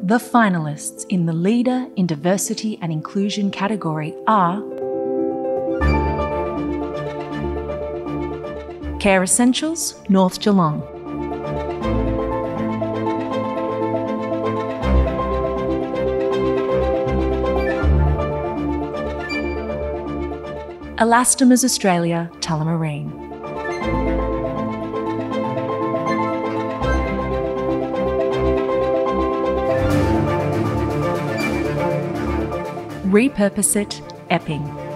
The finalists in the Leader in Diversity and Inclusion category are Care Essentials, North Geelong. Elastomers Australia, Tullamarine. Repurpose It, Epping.